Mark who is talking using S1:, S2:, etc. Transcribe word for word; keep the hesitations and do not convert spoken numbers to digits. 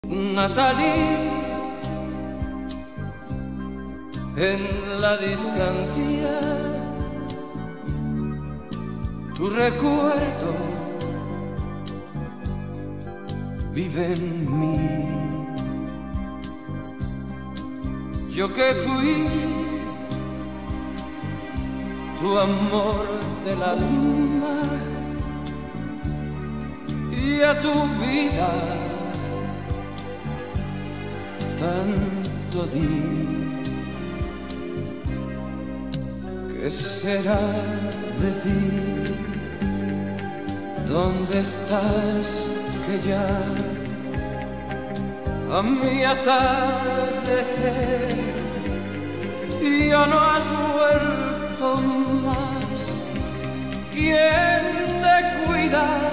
S1: Natalie, en la distancia, tu recuerdo vive en mí. Yo que fui tu amor del alma y a tu vida tanto di. ¿Qué será de ti? ¿Dónde estás que ya a mi atardecer ya no has vuelto más? ¿Quién te cuida